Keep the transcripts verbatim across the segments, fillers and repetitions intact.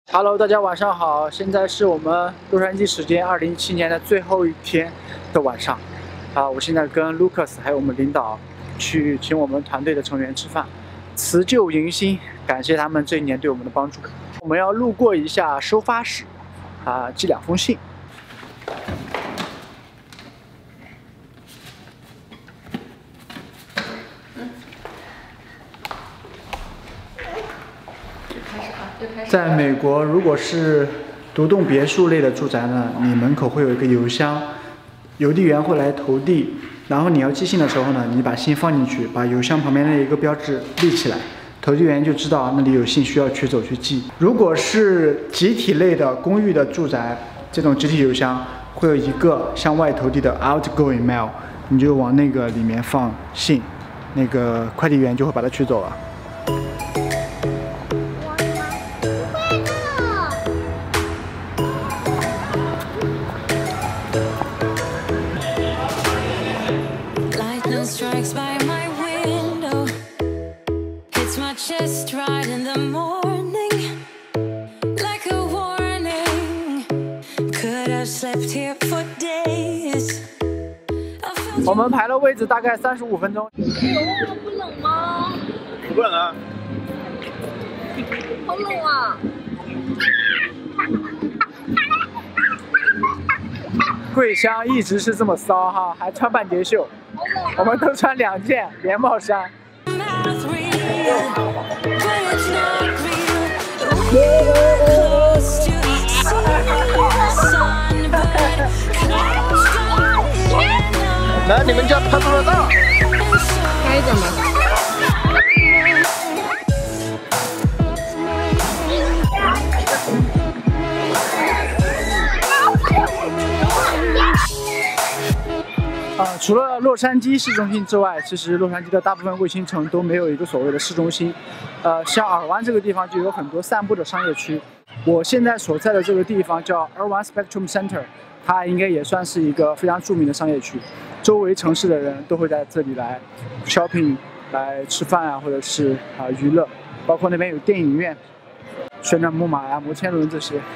Hello， 大家晚上好，现在是我们洛杉矶时间二零一七年的最后一天的晚上，啊，我现在跟 Lucas 还有我们领导去请我们团队的成员吃饭，辞旧迎新，感谢他们这一年对我们的帮助。我们要路过一下收发室，啊，寄两封信。 在美国，如果是独栋别墅类的住宅呢，你门口会有一个邮箱，邮递员会来投递，然后你要寄信的时候呢，你把信放进去，把邮箱旁边的一个标志立起来，投递员就知道那里有信需要取走去寄。如果是集体类的公寓的住宅，这种集体邮箱会有一个向外投递的 outgoing mail， 你就往那个里面放信，那个快递员就会把它取走了。 Strikes by my window, hits my chest right in the morning, like a warning. Could have slept here for days. 我们排了位置大概三十五分钟。 不冷吗？ 不冷啊。 好冷啊！ 桂香一直是这么骚哈，还穿半截袖。 我们都穿两件连帽衫。 来，你们家拍多少大？ 开着吗？ 啊、呃，除了洛杉矶市中心之外，其实洛杉矶的大部分卫星城都没有一个所谓的市中心。呃，像尔湾这个地方就有很多散步的商业区。我现在所在的这个地方叫 Irvine Spectrum Center， 它应该也算是一个非常著名的商业区。周围城市的人都会在这里来 shopping、来吃饭啊，或者是啊、呃、娱乐，包括那边有电影院、旋转木马呀、摩天轮这些。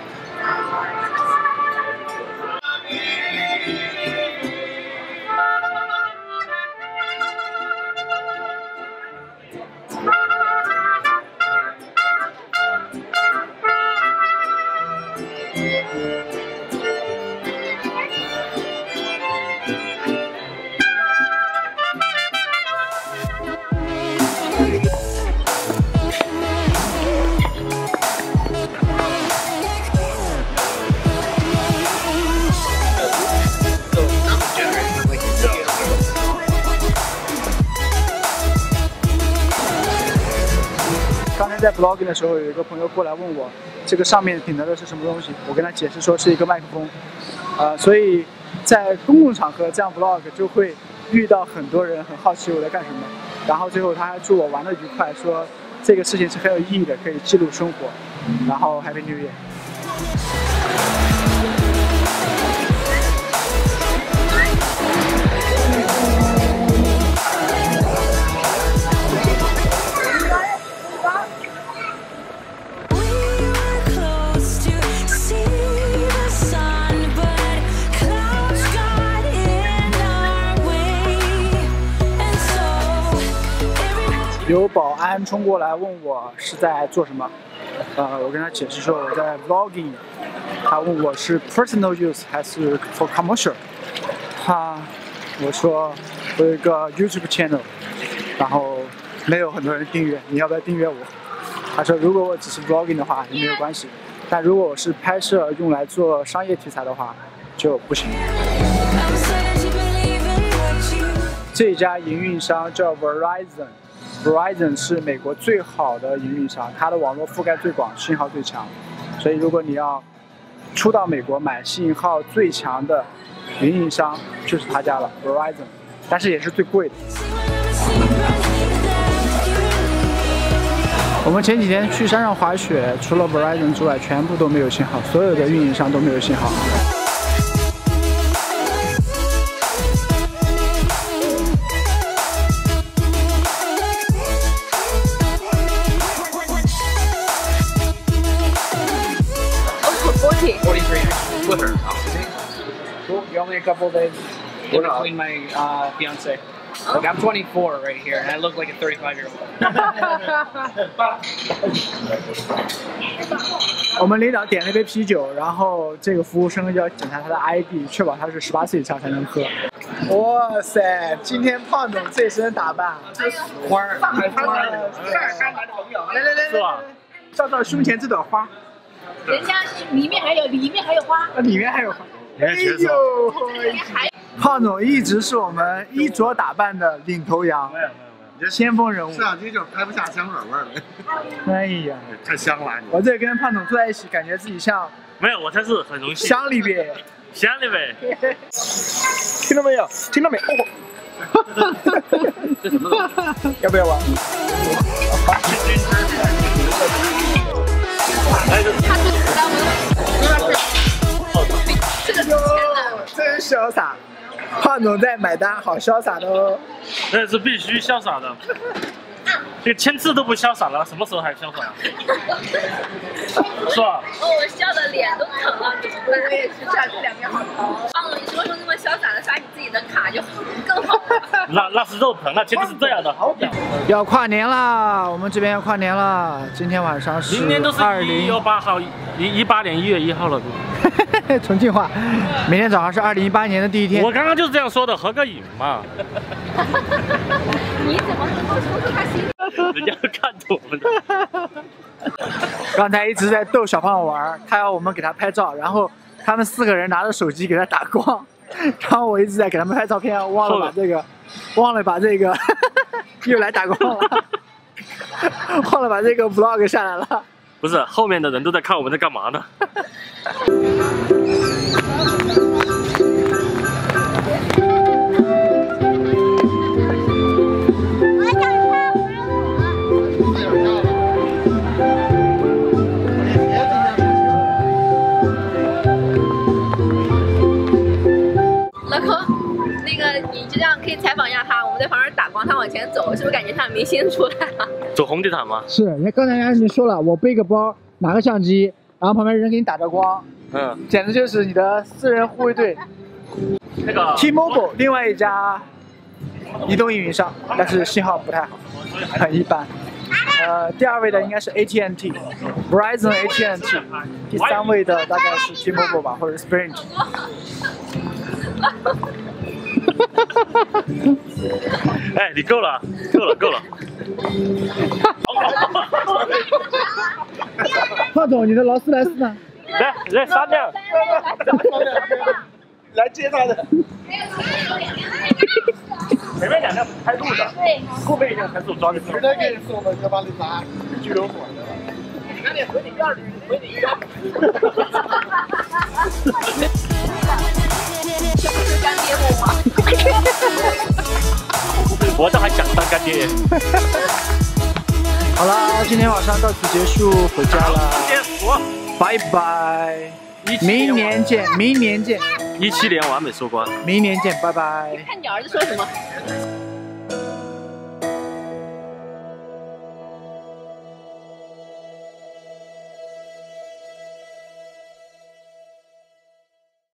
刚才在 vlogging 的时候，有一个朋友过来问我，这个上面顶着的是什么东西？我跟他解释说是一个麦克风，呃，所以在公共场合这样 vlog 就会遇到很多人很好奇我在干什么，然后最后他还祝我玩得愉快，说这个事情是很有意义的，可以记录生活，然后 Happy New Year。 有保安冲过来问我是在做什么，呃，我跟他解释说我在 vlogging， 他问我是 personal use 还是 for commercial， 他我说我有一个 YouTube channel， 然后没有很多人订阅，你要不要订阅我？他说如果我只是 vlogging 的话也没有关系，但如果我是拍摄用来做商业题材的话就不行。这家营运商叫 Verizon。 Verizon 是美国最好的营运商，它的网络覆盖最广，信号最强。所以，如果你要出到美国买信号最强的营运商，就是他家了 Verizon， 但是也是最贵的。我们前几天去山上滑雪，除了 Verizon 之外，全部都没有信号，所有的运营商都没有信号。 过事儿啊。 Cool. You owe me a couple of days in between my uh, fiance. Like I'm twenty-four right here, and I look like a thirty-five year old. 我们领导点了一杯啤酒，然后这个服务生就要检查他的 I D， 确保他是十八岁以上才能喝。哇塞，今天胖总这身打扮，花儿，花儿，来来来，是吧？照照胸前这朵花， 人家里面还有，里面还有花， 那里面还有花。哎呦，胖总一直是我们衣着打扮的领头羊，没有没有没有，你这先锋人物。 摄像机就是拍不下香水味儿了。哎呀， 太香了！ 我这跟胖总坐在一起，感觉自己像没有，我才是很荣幸。 乡里边， 乡里边， 听到没有？听到没？哦， 这什么东西？要不要玩？ 哎，这他是知道吗？这个真潇洒，胖总在买单，好潇洒的哦。 那是必须潇洒的，这个签字都不潇洒了，什么时候还潇洒？是吧？ 哦，我笑的脸都疼了，怎么办？我也是，这两边好疼。胖总，你什么时候那么潇洒的刷你自己的卡就更好了？ 那那是肉疼，那签字是这样的。 要跨年啦，我们这边要跨年了，今天晚上是明年都是二一零八号，一一八年一月一号了。 重庆话，明天早上是二零一八年的第一天。 我刚刚就是这样说的，合个影嘛。 你怎么能够说出他心里？ 人家都看着我们的。 刚才一直在逗小胖玩，他要我们给他拍照，然后他们四个人拿着手机给他打光，然后我一直在给他们拍照片，忘了把这个，忘了把这个，又来打光了，忘了把这个 vlog 下来了。 不是，后面的人都在看我们在干嘛呢？ 老公，那个你就这样可以采访一下他，我们在旁边打光，他往前走，是不是感觉像明星出来了？ 走红地毯吗？ 是，人家刚才人家已经说了，我背个包，拿个相机，然后旁边人给你打着光， 嗯， 简直就是你的私人护卫队。 那个 T-Mobile 另外一家移动运营商，但是信号不太好，很一般。呃，第二位的应该是 A T and T，Verizon A T and T， 第三位的大概是 T-Mobile 吧，或者 Sprint。 哎，你够了，够了，够了。 胖总，你的劳斯莱斯呢？ 来来，三辆。 来接他的。 前面两辆开路的，后面一辆才是我抓的。 直接给你送到就把你拉拘留所去了。 赶紧回你院里，回你院。这不是干爹我吗？ 我这还想当干爹。 好了，今天晚上到此结束，回家了， 结束， 拜拜，明年见，明年见， 一七年完美收官， 明年见，拜拜。 看你儿子说什么。